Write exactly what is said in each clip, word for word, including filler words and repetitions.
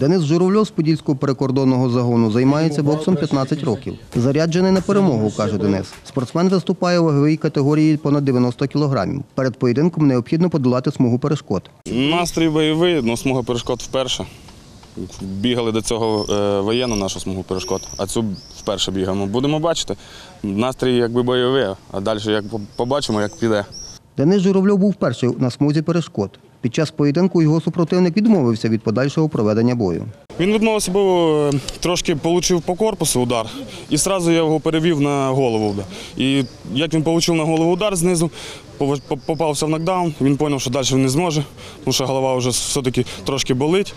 Денис Журавльов з Подільського прикордонного загону займається боксом п'ятнадцять років. Заряджений на перемогу, каже Денис. Спортсмен виступає у ваговій категорії понад дев'яносто кілограмів. Перед поєдинком необхідно подолати смугу перешкод. Настрій бойовий, але смуга перешкод вперше. Бігали до цього воєнну нашу смугу перешкод, а цю вперше бігаємо. Будемо бачити. Настрій якби бойовий, а далі як побачимо, як піде. Денис Журавльов був перший на смузі перешкод. Під час поєдинку його супротивник відмовився від подальшого проведення бою. Він відмовився, бо трошки отримав по корпусу удар, і одразу я його перевів на голову. І як він отримав на голову удар знизу, попався в нокдаун, він зрозумів, що далі він не зможе, тому що голова вже все-таки трошки болить.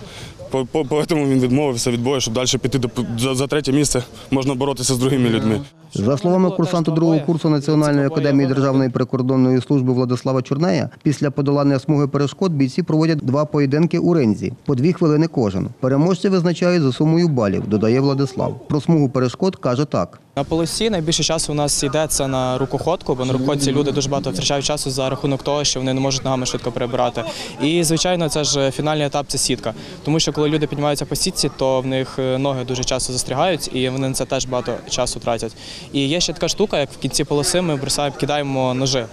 Тому він відмовився від бою, щоб далі піти за третє місце, можна боротися з другими людьми. За словами курсанту другого курсу Національної академії Державної прикордонної служби Владислава Чорнея, після подолання смуги перешкод бійці проводять два поєдинки у ринзі, по дві хвилини кожен. Переможці визначають за сумою балів, додає Владислав. Про смугу перешкод каже так. На полосі найбільше часу у нас йде це на рукоходку, бо на рукоходці люди дуже багато втрачають часу за рахунок того, що вони не можуть ногами швидко перебирати. І, звичайно, це ж фінальний етап – це сітка. Тому що коли люди піднімаються по сітці, то в них ноги дуже часто застрягають і вони на це теж багато часу тратять. І є ще така штука, як в кінці полоси ми бросаємо, кидаємо ножи.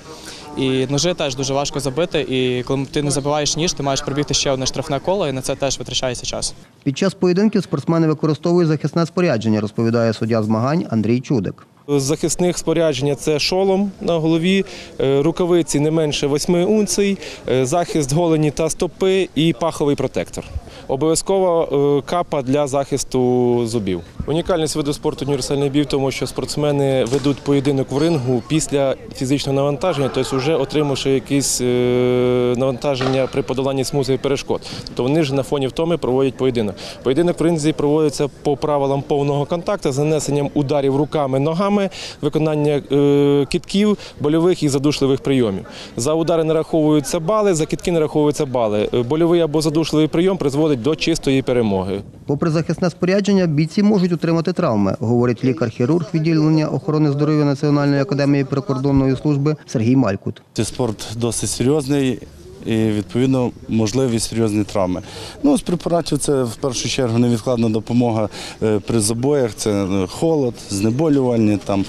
І ножи теж дуже важко забити, і коли ти не забиваєш ніж, ти маєш пробігти ще одне штрафне коло, і на це теж витрачається час. Під час поєдинків спортсмени використовують захисне спорядження, розповідає суддя змагань Андрій Чудик. З захисних спорядження – це шолом на голові, рукавиці не менше восьми унцій, захист голені та стопи і паховий протектор. Обов'язково капа для захисту зубів. Унікальність виду спорту універсальний бій в тому, що спортсмени ведуть поєдинок в рингу після фізичного навантаження, тобто вже отримавши якісь навантаження при подоланні смуги перешкод. Тобто вони ж на фоні втоми проводять поєдинок. Поєдинок в ринзі проводиться по правилам повного контакту з нанесенням ударів руками, ногами, виконання кидків, больових і задушливих прийомів. За удари нараховуються бали, за кидки нараховуються бали. Больовий або задушливий прийом призводить до чистої перемоги. Попри захисне спорядження, бійці можуть отримати травми, говорить лікар-хірург відділення охорони здоров'я Національної академії прикордонної служби Сергій Малькут. Цей спорт досить серйозний і, відповідно, можливі серйозні травми. Ну, з препаратів це, в першу чергу, невідкладна допомога при забоях. Це холод, знеболювальні, там,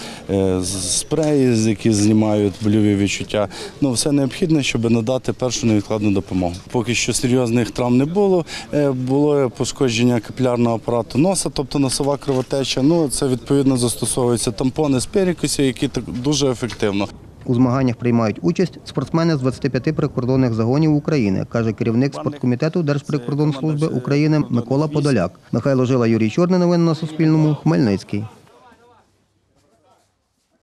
спреї, які знімають больові відчуття. Ну, все необхідне, щоб надати першу невідкладну допомогу. Поки що серйозних травм не було. Було пошкодження капілярного апарату носа, тобто носова кровотеча. Ну, це, відповідно, застосовуються тампони з перекисів, які дуже ефективно. У змаганнях приймають участь спортсмени з двадцяти п'яти прикордонних загонів України, каже керівник спорткомітету Держприкордонслужби України Микола Подоляк. Михайло Жила, Юрій Чорний. Новини на Суспільному. Хмельницький.